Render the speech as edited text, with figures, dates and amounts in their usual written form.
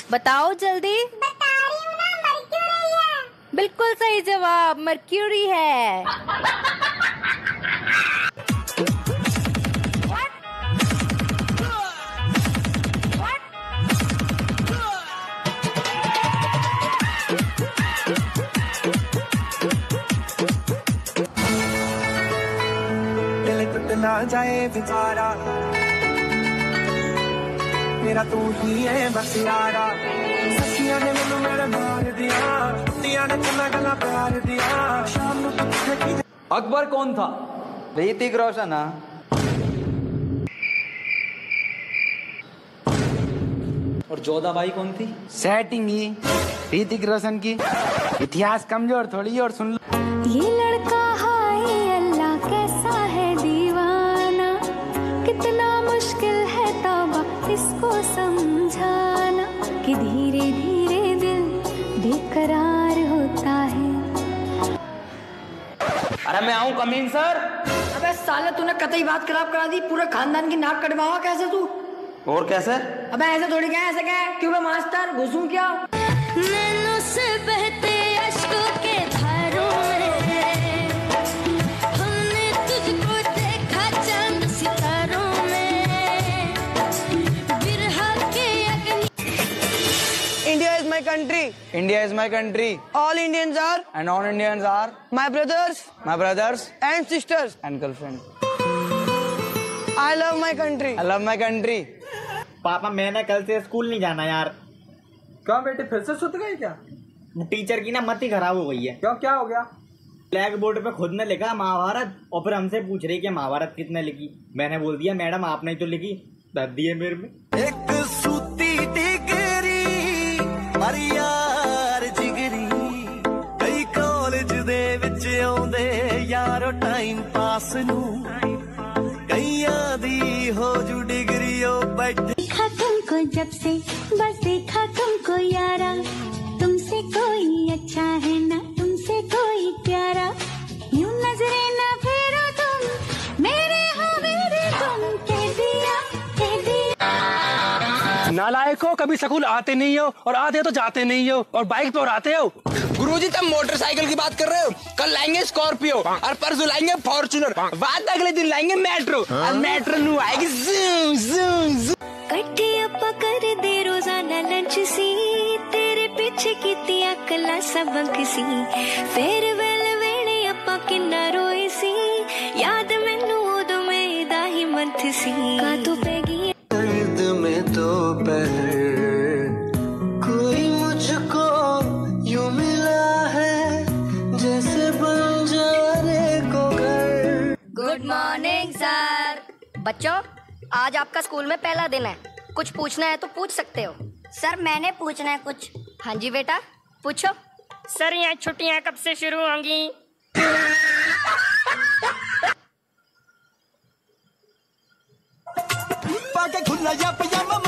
बताओ जल्दी। बता रही हूँ ना, मर्क्यूरी है। बिल्कुल सही जवाब, मर्क्यूरी है। दिल टूट ना जाए बेचारा, मेरा तू ही है बस यारा। सखियां ने मैनू मेरा मार दिया, कुत्तियां ने चला गला प्यार दिया। शाम को अकबर कौन था? ऋतिक रोशन। और जोधाबाई कौन थी? सेटिंग ही ऋतिक रोशन की। इतिहास कमजोर थोड़ी। और सुन लो, ये लड़का हाय अल्लाह कैसा है दीवाना, कितना मुश्किल है तौबा इसको समझाना, कि धीरे धीरे दिल बेकरार होता है। अरे मैं आऊँ कमीन सर? अबे साले तूने कतई बात खराब करा दी, पूरे खानदान की नाक कटवावा कैसे तू? और कैसे? अबे ऐसे थोड़ी क्या, ऐसे क्या है? क्यों बे मास्टर घुसूं क्या? नैनों से बहते अश्कों के धारों में, हमने तुझको देखा चांद सितारों में, बिरहा के अग्नि। India is my country. India is my country. All Indians are And all Indians are my brothers my brothers and sisters. and girlfriend. I love my country. I love my country. पापा मैंने कल से school नहीं जाना यार। क्यों बेटे, फिर से सुत गए क्या? टीचर की ना मत ही खराब हो गई है। क्यों, क्या हो गया? ब्लैक बोर्ड पे खुद ने लिखा महाभारत, और फिर हमसे पूछ रही कि महाभारत किसने लिखी। मैंने बोल दिया मैडम आपने ही तो लिखी। दर्द दिए मेरे में। एक सूती डिगरी पर यार जिगरी, कई कॉलेज दे विच आउंदे यारो टाइम पास नू, कईयां दी हो जू डिगरी ओ बैठ। देखा तुमको जब से, बस देखा तुमको यारा, तुमसे कोई अच्छा है ना तुमसे कोई प्यारा, यूं नजरे ना फेरो तुम, मेरे हो मेरे तुम, कह दिया कह दिया। नालायक हो, कभी स्कूल आते नहीं हो और आते तो जाते नहीं हो और बाइक पे और आते हो। गुरुजी तुम मोटरसाइकिल की बात कर रहे हो? कल लाएंगे स्कॉर्पियो और परसों लाएंगे फॉर्च्यूनर, बाद अगले दिन लाएंगे मेट्रो और मेट्रो नू आएगी ज़ूम ज़ूम ज़ूम। कट्ठे अपा कर दे रोजाना लंच सी, तेरे पीछे कीतियां कला सबक सी, फेयरवेल वेले अपा किन्ना रोए सी, याद मैनू उदों मेरा ही मंथ सी, का तू पैगी दर्द में तो पहर कोई मुझको यूं मिला है, जैसे बंजारे को घर। Good morning sir. बच्चों, आज आपका स्कूल में पहला दिन है, कुछ पूछना है तो पूछ सकते हो। सर मैंने पूछना है कुछ। हाँ जी बेटा, पूछो। सर यहाँ छुट्टियाँ कब से शुरू होंगी? पाके खुला या पजामा